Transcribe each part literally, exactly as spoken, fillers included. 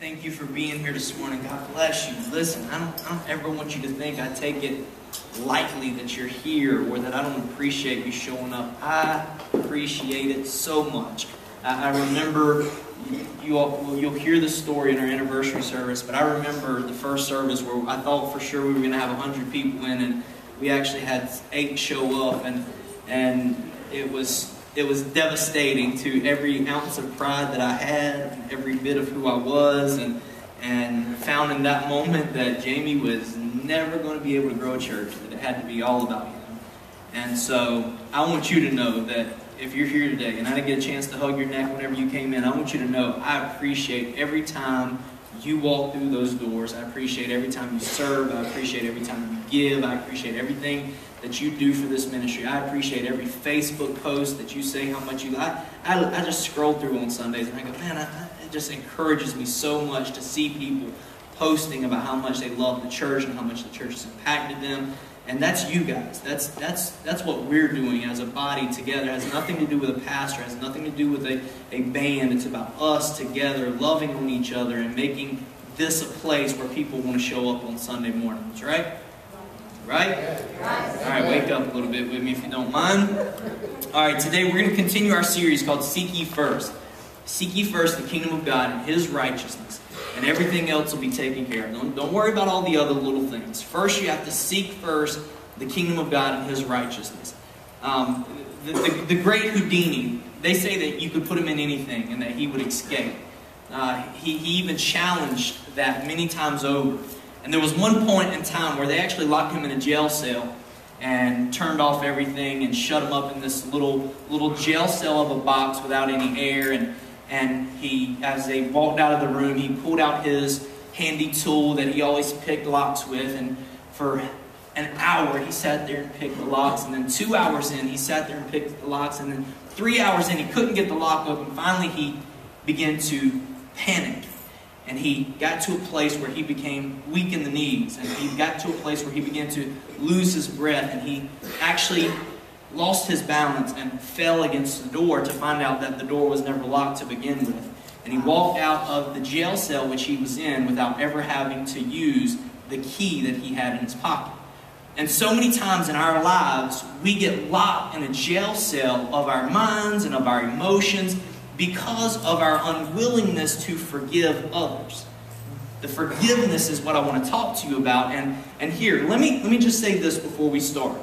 Thank you for being here this morning. God bless you. Listen, I don't, I don't ever want you to think I take it lightly that you're here or that I don't appreciate you showing up. I appreciate it so much. I, I remember, you, you all, well, you'll hear the story in our anniversary service, but I remember the first service where I thought for sure we were going to have one hundred people in, and we actually had eight show up, and and it was... It was devastating to every ounce of pride that I had, every bit of who I was, and and found in that moment that Jamie was never going to be able to grow a church, that it had to be all about him. And so I want you to know that if you're here today, and I didn't get a chance to hug your neck whenever you came in, I want you to know I appreciate every time you walk through those doors. I appreciate every time you serve. I appreciate every time you give. I appreciate everything that you do for this ministry. I appreciate every Facebook post that you say how much you like. I, I, I just scroll through on Sundays and I go, man, I, I, it just encourages me so much to see people posting about how much they love the church and how much the church has impacted them. And that's you guys. That's that's that's what we're doing as a body together. It has nothing to do with a pastor. It has nothing to do with a, a band. It's about us together, loving on each other and making this a place where people want to show up on Sunday mornings, right? Right? All right, wake up a little bit with me if you don't mind. All right, today we're going to continue our series called Seek Ye First. Seek ye first the kingdom of God and His righteousness, and everything else will be taken care of. Don't, don't worry about all the other little things. First, you have to seek first the kingdom of God and His righteousness. Um, the, the, the great Houdini, they say that you could put him in anything and that he would escape. Uh, he, he even challenged that many times over. And there was one point in time where they actually locked him in a jail cell and turned off everything and shut him up in this little little jail cell of a box without any air. And, and he, as they walked out of the room, he pulled out his handy tool that he always picked locks with. And for an hour, he sat there and picked the locks. And then two hours in, he sat there and picked the locks. And then three hours in, he couldn't get the lock open. Finally, he began to panic. And he got to a place where he became weak in the knees. And he got to a place where he began to lose his breath. And he actually lost his balance and fell against the door to find out that the door was never locked to begin with. And he walked out of the jail cell which he was in without ever having to use the key that he had in his pocket. And so many times in our lives, we get locked in a jail cell of our minds and of our emotions because of our unwillingness to forgive others. The forgiveness is what I want to talk to you about. And, and here, let me, let me just say this before we start.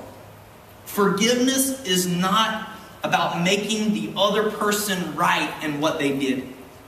Forgiveness is not about making the other person right in what they did.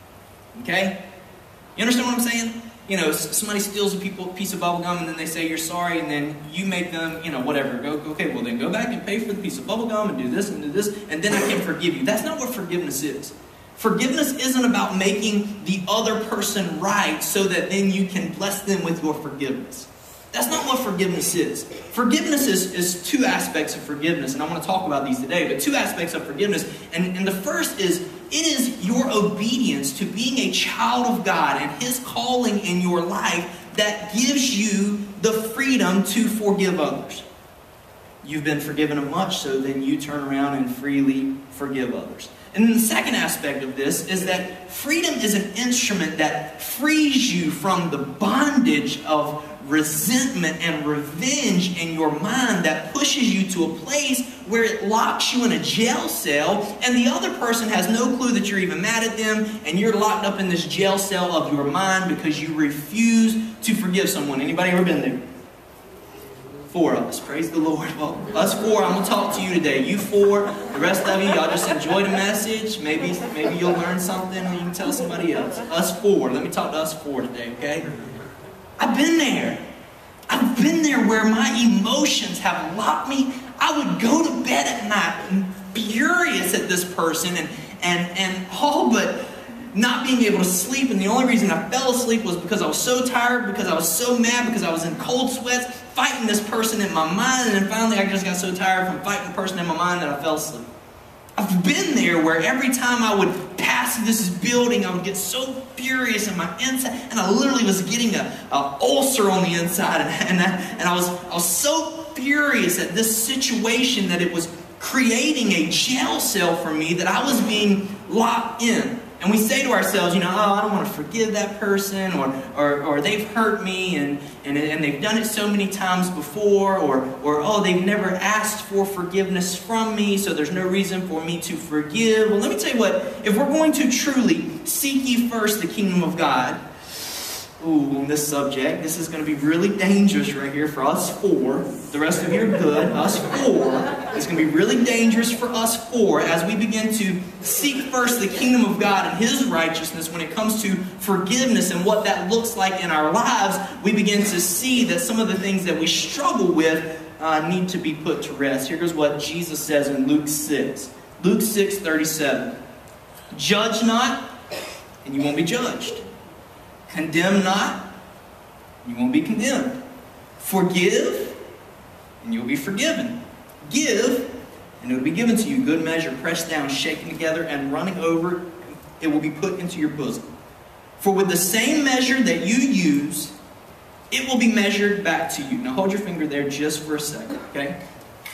Okay? You understand what I'm saying? You know, somebody steals a piece of bubble gum and then they say you're sorry, and then you make them, you know, whatever. Go, okay, well then go back and pay for the piece of bubble gum and do this and do this, and then I can forgive you. That's not what forgiveness is. Forgiveness isn't about making the other person right so that then you can bless them with your forgiveness. That's not what forgiveness is. Forgiveness is, is two aspects of forgiveness, and I want to talk about these today, but two aspects of forgiveness. And, and the first is, it is your obedience to being a child of God and His calling in your life that gives you the freedom to forgive others. You've been forgiven of much, so then you turn around and freely forgive others. And then the second aspect of this is that freedom is an instrument that frees you from the bondage of resentment and revenge in your mind that pushes you to a place where it locks you in a jail cell and the other person has no clue that you're even mad at them, and you're locked up in this jail cell of your mind because you refuse to forgive someone. Anybody ever been there? Four of us. Praise the Lord. Well, us four, I'm going to talk to you today. You four, the rest of you, y'all just enjoy the message. Maybe, maybe you'll learn something and you can tell somebody else. Us four. Let me talk to us four today, okay? I've been there. I've been there where my emotions have locked me. I would go to bed at night furious at this person and, and, and all but not being able to sleep. And the only reason I fell asleep was because I was so tired, because I was so mad, because I was in cold sweats, fighting this person in my mind. And then finally I just got so tired from fighting the person in my mind that I fell asleep. I've been there where every time I would pass this building, I would get so furious in my inside, and I literally was getting a, a ulcer on the inside, and, and, I, and I was I was so furious at this situation that it was creating a jail cell for me that I was being locked in. And we say to ourselves, you know, oh, I don't want to forgive that person, or or, or they've hurt me, and, and, and they've done it so many times before, or, or, oh, they've never asked for forgiveness from me, so there's no reason for me to forgive. Well, let me tell you what, if we're going to truly seek ye first the kingdom of God, ooh, on this subject, this is going to be really dangerous right here for us four. The rest of you are good. Us four. It's going to be really dangerous for us four as we begin to seek first the kingdom of God and His righteousness when it comes to forgiveness and what that looks like in our lives. We begin to see that some of the things that we struggle with uh, need to be put to rest. Here goes what Jesus says in Luke six. Luke six thirty-seven. Judge not, and you won't be judged. Condemn not, you won't be condemned. Forgive, and you'll be forgiven. Give, and it will be given to you. Good measure, pressed down, shaken together, and running over, it will be put into your bosom. For with the same measure that you use, it will be measured back to you. Now hold your finger there just for a second, okay?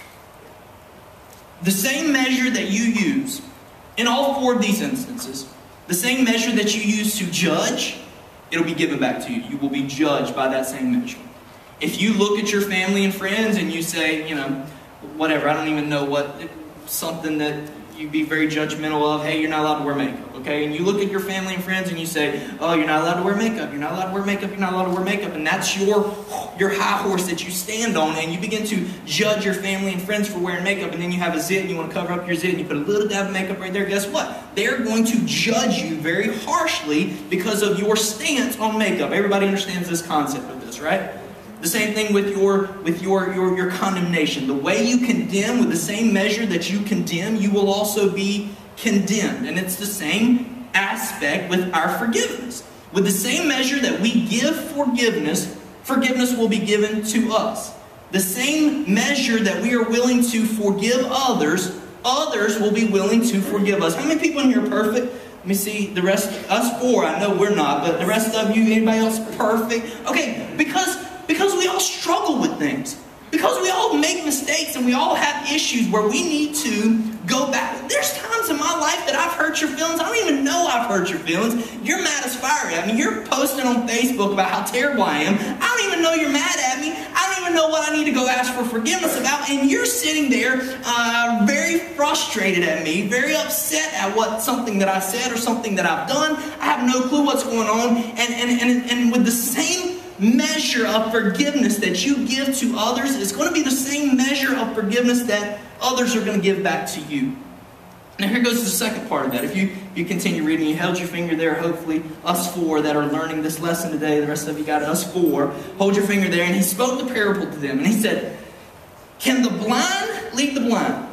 The same measure that you use, in all four of these instances, the same measure that you use to judge, it'll be given back to you. You will be judged by that same measure. If you look at your family and friends and you say, you know, whatever, I don't even know what, something that you'd be very judgmental of, hey, you're not allowed to wear makeup, okay? And you look at your family and friends and you say, oh, you're not allowed to wear makeup, you're not allowed to wear makeup, you're not allowed to wear makeup, and that's your, your high horse that you stand on, and you begin to judge your family and friends for wearing makeup, and then you have a zit and you want to cover up your zit and you put a little dab of makeup right there. Guess what? They're going to judge you very harshly because of your stance on makeup. Everybody understands this concept of this, right? The same thing with your with your, your, your condemnation. The way you condemn, with the same measure that you condemn, you will also be condemned. And it's the same aspect with our forgiveness. With the same measure that we give forgiveness, forgiveness will be given to us. The same measure that we are willing to forgive others, others will be willing to forgive us. How many people in here are perfect? Let me see, the rest, us four, I know we're not, but the rest of you, anybody else perfect? Okay, because... Because we all struggle with things. Because we all make mistakes and we all have issues where we need to go back. There's times in my life that I've hurt your feelings. I don't even know I've hurt your feelings. You're mad as fire at me. You're posting on Facebook about how terrible I am. I don't even know you're mad at me. I don't even know what I need to go ask for forgiveness about. And you're sitting there uh, very frustrated at me, very upset at what something that I said or something that I've done. I have no clue what's going on. And, and, and, and with the same measure of forgiveness that you give to others is going to be the same measure of forgiveness that others are going to give back to you. Now here goes the second part of that. If you, you continue reading, you held your finger there, hopefully us four that are learning this lesson today, the rest of you got us four, hold your finger there, and he spoke the parable to them, and he said, can the blind lead the blind?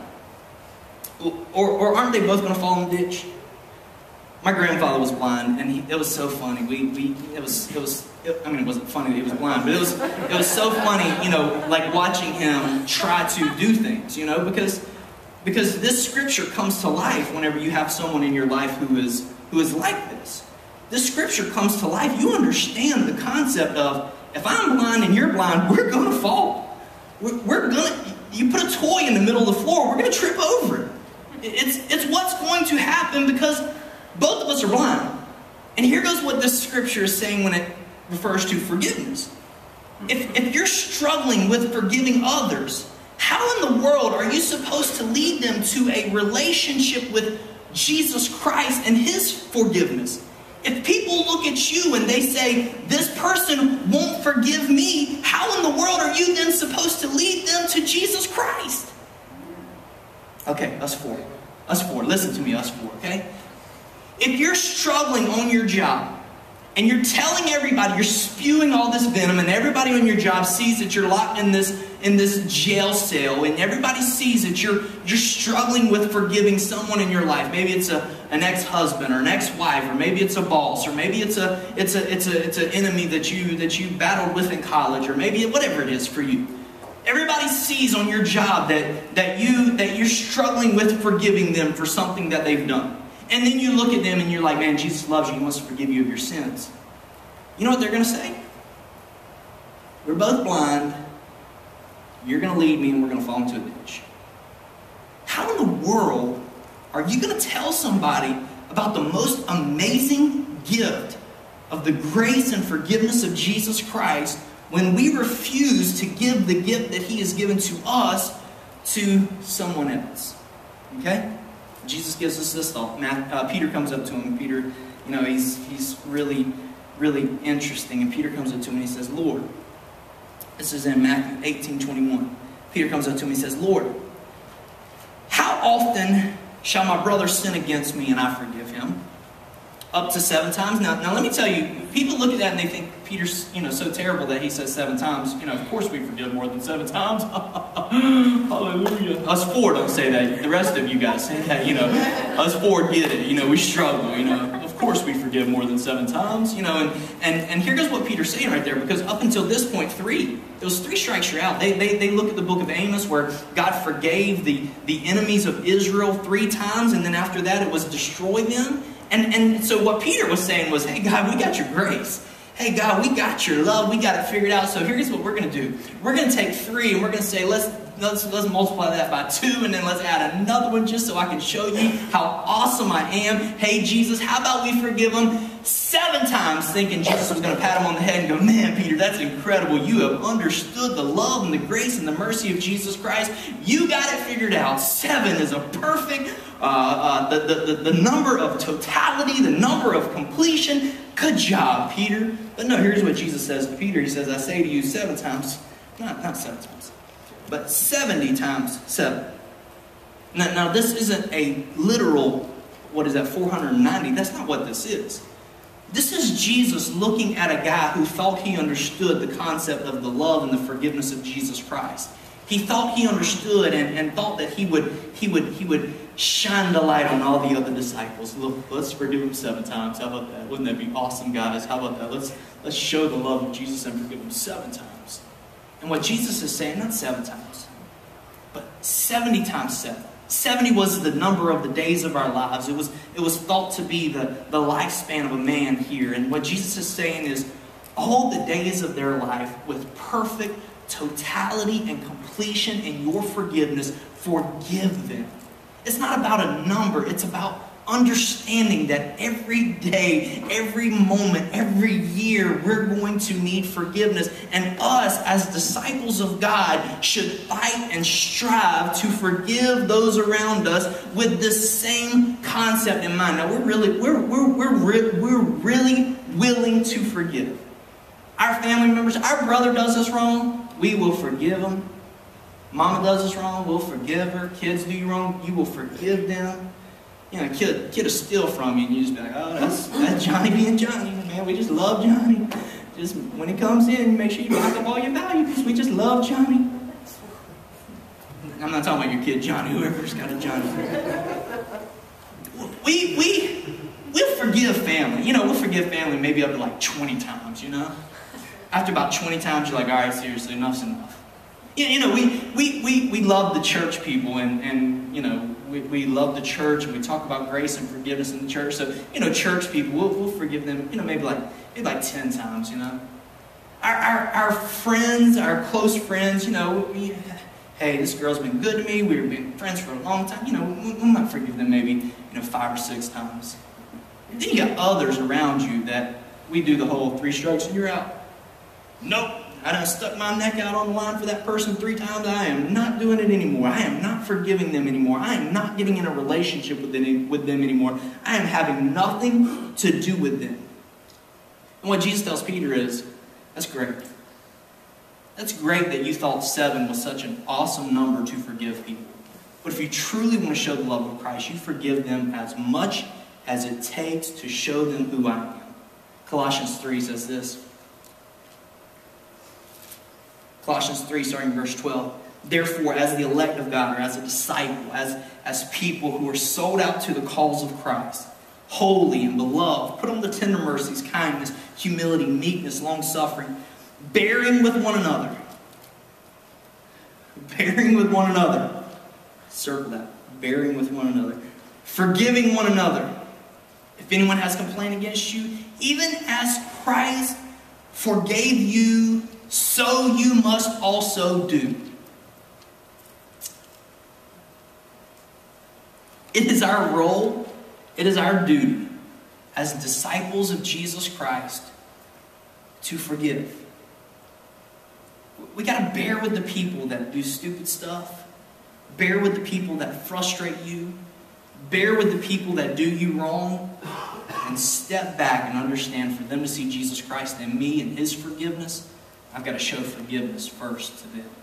Or, or aren't they both going to fall in the ditch? My grandfather was blind, and he, it was so funny. We, we, it was, it was, it, I mean, it wasn't funny that he was blind, but it was, it was so funny, you know, like watching him try to do things, you know, because, because this scripture comes to life whenever you have someone in your life who is, who is like this. This scripture comes to life. You understand the concept of, if I'm blind and you're blind, we're going to fall. We're, we're going to, you put a toy in the middle of the floor, we're going to trip over it. It's, it's what's going to happen because both of us are blind. And here goes what this scripture is saying when it refers to forgiveness. If, if you're struggling with forgiving others, how in the world are you supposed to lead them to a relationship with Jesus Christ and His forgiveness? If people look at you and they say, this person won't forgive me, how in the world are you then supposed to lead them to Jesus Christ? Okay, us four. Us four. Listen to me, us four, okay? If you're struggling on your job and you're telling everybody, you're spewing all this venom, and everybody on your job sees that you're locked in this, in this jail cell, and everybody sees that you're, you're struggling with forgiving someone in your life. Maybe it's a, an ex-husband or an ex-wife, or maybe it's a boss, or maybe it's a it's a it's a it's an enemy that you that you battled with in college, or maybe whatever it is for you. Everybody sees on your job that that you that you're struggling with forgiving them for something that they've done. And then you look at them and you're like, man, Jesus loves you. He wants to forgive you of your sins. You know what they're going to say? We're both blind. You're going to lead me and we're going to fall into a ditch. How in the world are you going to tell somebody about the most amazing gift of the grace and forgiveness of Jesus Christ when we refuse to give the gift that he has given to us to someone else. Okay? Jesus gives us this thought. Matt, uh, Peter comes up to him. Peter, you know, he's, he's really, really interesting. And Peter comes up to him and he says, Lord, this is in Matthew eighteen twenty-one. Peter comes up to him and he says, Lord, how often shall my brother sin against me and I forgive him? Up to seven times? Now, now let me tell you, people look at that and they think Peter's, you know, so terrible that he says seven times. You know, of course we forgive more than seven times. Hallelujah. Us four don't say that. The rest of you guys say that, you know. Us four get it. You know, we struggle, you know. Of course we forgive more than seven times, you know. And, and, and here goes what Peter's saying right there, because up until this point, three. Those three strikes you're out. They, they, they look at the book of Amos where God forgave the, the enemies of Israel three times, and then after that it was destroy them. And, and so what Peter was saying was, hey, God, we got your grace. Hey, God, we got your love. We got it figured out. So here's what we're going to do. We're going to take three and we're going to say, let's, let's, let's multiply that by two, and then let's add another one just so I can show you how awesome I am. Hey, Jesus, how about we forgive them seven times, thinking Jesus was going to pat him on the head and go, man, Peter, that's incredible. You have understood the love and the grace and the mercy of Jesus Christ. You got it figured out. Seven is a perfect Uh, uh, the, the, the number of totality, the number of completion. Good job, Peter. But no, here's what Jesus says to Peter. He says, I say to you seven times, not, not seven times, but seventy times seven. Now, now this isn't a literal, what is that, four hundred ninety. That's not what this is. This is Jesus looking at a guy who thought he understood the concept of the love and the forgiveness of Jesus Christ. He thought he understood and, and thought that he would, he would, he would shine the light on all the other disciples. Look, let's forgive them seven times. How about that? Wouldn't that be awesome, guys? How about that? Let's, let's show the love of Jesus and forgive them seven times. And what Jesus is saying, not seven times, but seventy times seven. seventy was the number of the days of our lives. It was, it was thought to be the, the lifespan of a man here. And what Jesus is saying is all the days of their life with perfect totality and completion in your forgiveness, forgive them. It's not about a number. It's about understanding that every day, every moment, every year, we're going to need forgiveness. And us, as disciples of God, should fight and strive to forgive those around us with this same concept in mind. Now, we're really, we're, we're, we're, re- we're really willing to forgive. Our family members, our brother does us wrong, we will forgive them. Mama does us wrong, we'll forgive her. Kids do you wrong, you will forgive them. You know, a kid, kid will steal from you and you just be like, oh, that's, that's Johnny being Johnny. Man, we just love Johnny. Just when he comes in, make sure you back up all your value because we just love Johnny. I'm not talking about your kid Johnny, whoever's got a Johnny. We, we, we'll forgive family. You know, we'll forgive family maybe up to like twenty times, you know. After about twenty times, you're like, all right, seriously, enough's enough. You know, we, we, we, we love the church people, and, and you know, we, we love the church, and we talk about grace and forgiveness in the church. So, you know, church people, we'll, we'll forgive them, you know, maybe like, maybe like ten times, you know. Our, our, our friends, our close friends, you know, we, hey, this girl's been good to me, we've been friends for a long time, you know, we, we might forgive them maybe, you know, five or six times. And then you got others around you that we do the whole three strikes and you're out. Nope, I done stuck my neck out on the line for that person three times. I am not doing it anymore. I am not forgiving them anymore. I am not getting in a relationship with them, with them anymore. I am having nothing to do with them. And what Jesus tells Peter is, that's great. That's great that you thought seven was such an awesome number to forgive people. But if you truly want to show the love of Christ, you forgive them as much as it takes to show them who I am. Colossians three says this. Colossians three, starting in verse twelve. Therefore, as the elect of God, or as a disciple, as, as people who are sold out to the cause of Christ, holy and beloved, put on the tender mercies, kindness, humility, meekness, long-suffering, bearing with one another. Bearing with one another. Circle that. Bearing with one another. Forgiving one another. If anyone has complained against you, even as Christ forgave you, so you must also do. It is our role It is our duty as disciples of Jesus Christ to forgive. We got to bear with the people that do stupid stuff. Bear with the people that frustrate you. Bear with the people that do you wrong. And step back and understand, for them to see Jesus Christ in me and His forgiveness, I've got to show forgiveness first to them.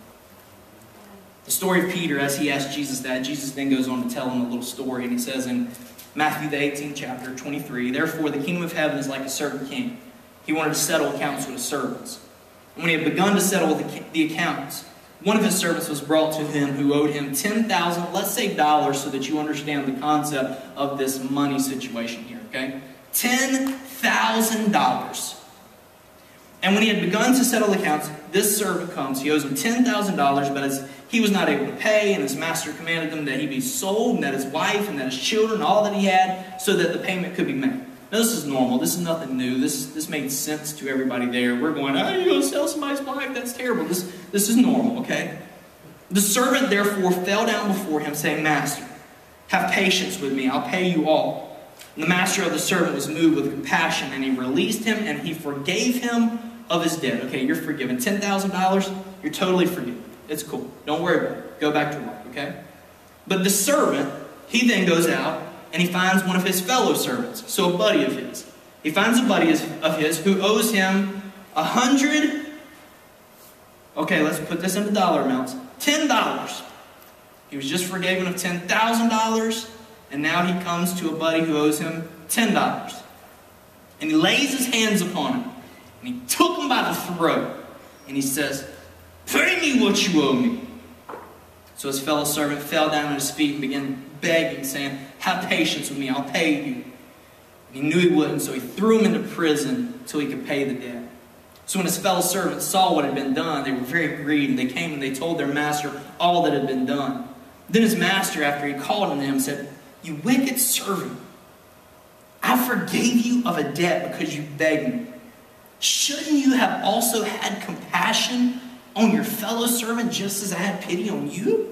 The story of Peter, as he asked Jesus that, Jesus then goes on to tell him a little story. And he says in Matthew the eighteenth chapter, twenty-three, "Therefore the kingdom of heaven is like a certain king. He wanted to settle accounts with his servants. And when he had begun to settle the, the accounts, one of his servants was brought to him who owed him ten thousand, let's say dollars, so that you understand the concept of this money situation here, okay? ten thousand dollars. And when he had begun to settle accounts, this servant comes. He owes him ten thousand dollars, but as he was not able to pay, and his master commanded him that he be sold, and that his wife and that his children, all that he had, so that the payment could be made." Now, this is normal. This is nothing new. This, this made sense to everybody there. We're going, "Oh, you're going to sell somebody's wife? That's terrible." This, this is normal, okay? "The servant therefore fell down before him, saying, 'Master, have patience with me. I'll pay you all.' And the master of the servant was moved with compassion, and he released him, and he forgave him of his debt." Okay, you're forgiven. ten thousand dollars, you're totally forgiven. It's cool. Don't worry about it. Go back to work, okay? But the servant, he then goes out, and he finds one of his fellow servants, so a buddy of his. He finds a buddy of his who owes him a hundred, okay, let's put this into dollar amounts, ten dollars. He was just forgiven of ten thousand dollars, and now he comes to a buddy who owes him ten dollars. And he lays his hands upon him, and he took him by the throat, and he says, "Pay me what you owe me." So his fellow servant fell down at his feet and began begging, saying, "Have patience with me, I'll pay you." And he knew he wouldn't, so he threw him into prison until he could pay the debt. So when his fellow servants saw what had been done, they were very grieved, and they came and they told their master all that had been done. Then his master, after he called on him, said, "You wicked servant, I forgave you of a debt because you begged me. Shouldn't you have also had compassion on your fellow servant just as I had pity on you?"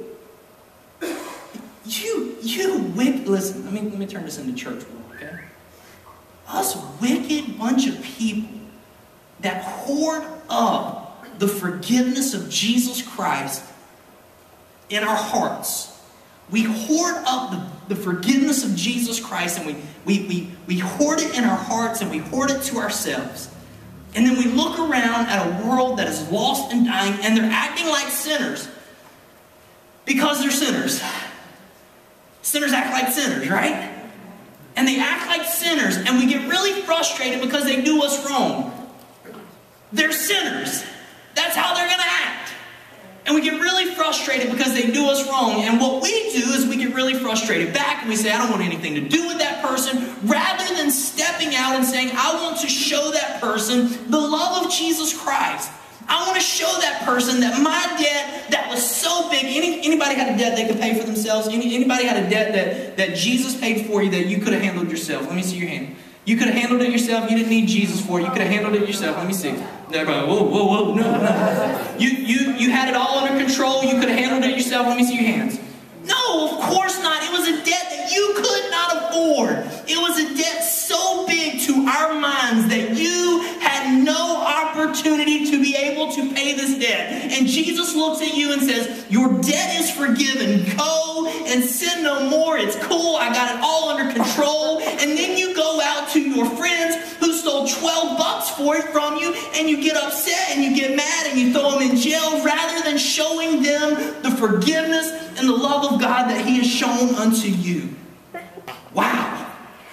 You, you wicked, listen, let me, let me turn this into church world, okay? Us wicked bunch of people that hoard up the forgiveness of Jesus Christ in our hearts. We hoard up the, the forgiveness of Jesus Christ, and we, we, we, we hoard it in our hearts, and we hoard it to ourselves. And then we look around at a world that is lost and dying, and they're acting like sinners because they're sinners. Sinners act like sinners, right? And they act like sinners, and we get really frustrated because they do us wrong. They're sinners. That's how they're going to act. And we get really frustrated because they do us wrong. And what we do is we get really frustrated back, and we say, "I don't want anything to do with that person," rather than stepping out and saying, "I want to show that person the love of Jesus Christ. I want to show that person that my debt that was so big." Any, anybody had a debt they could pay for themselves? Any, anybody had a debt that, that Jesus paid for you that you could have handled yourself? Let me see your hand. You could have handled it yourself. You didn't need Jesus for it. You could have handled it yourself. Let me see. Everybody, whoa, whoa, whoa, no, no. You, you, you had it all under control. You could have handled it yourself. Let me see your hands. No, of course not. It was a debt that you could not afford. It was a debt so big to our minds that you had no opportunity to be able to pay this debt. And Jesus looks at you and says, "Your debt is forgiven. Go and sin no more. It's cool. I got it all under control." And then you go out to your friends who stole twelve bucks for it from you, and you get upset and you get mad and you throw them in jail, rather than showing them the forgiveness and the love of God that He has shown unto you. Wow.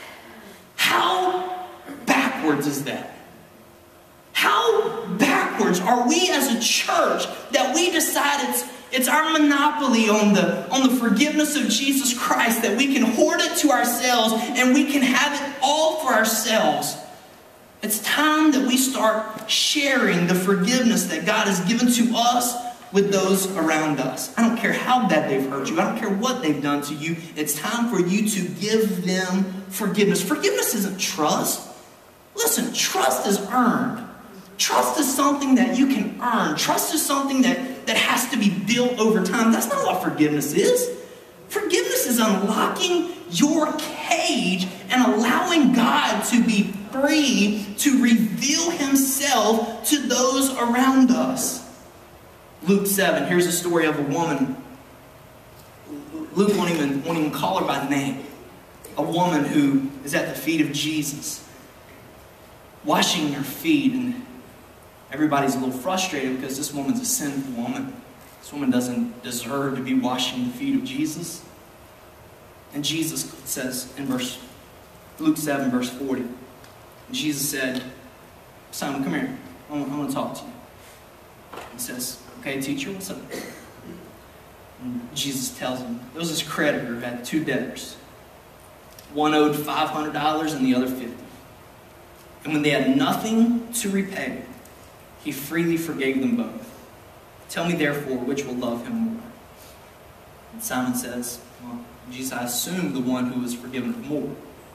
How backwards is that? How backwards are we as a church that we decide it's, it's our monopoly on the, on the forgiveness of Jesus Christ, that we can hoard it to ourselves and we can have it all for ourselves? It's time that we start sharing the forgiveness that God has given to us with those around us. I don't care how bad they've hurt you. I don't care what they've done to you. It's time for you to give them forgiveness. Forgiveness isn't trust. Listen, trust is earned. Trust is something that you can earn. Trust is something that, that has to be built over time. That's not what forgiveness is. Forgiveness is is unlocking your cage and allowing God to be free to reveal himself to those around us. Luke seven, here's a story of a woman. Luke won't even, won't even call her by name. A woman who is at the feet of Jesus, washing her feet, and everybody's a little frustrated because this woman's a sinful woman. This woman doesn't deserve to be washing the feet of Jesus. And Jesus says in verse Luke seven, verse forty, Jesus said, Simon, come here. I want, I want to talk to you. He says, okay, teacher, what's up? And Jesus tells him, there was this creditor who had two debtors. One owed five hundred dollars and the other fifty dollars. And when they had nothing to repay, he freely forgave them both. Tell me therefore, which will love him more? And Simon says, well, Jesus, I assume the one who was forgiven more.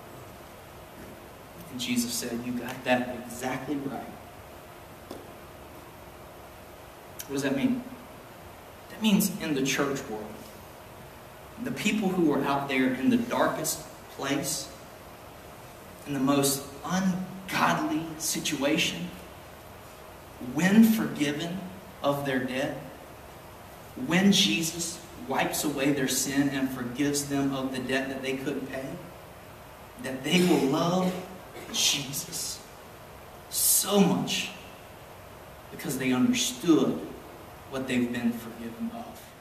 And Jesus said, you got that exactly right. What does that mean? That means in the church world, the people who are out there in the darkest place, in the most ungodly situation, when forgiven of their debt, when Jesus wipes away their sin and forgives them of the debt that they couldn't pay, that they will love Jesus so much because they understood what they've been forgiven of.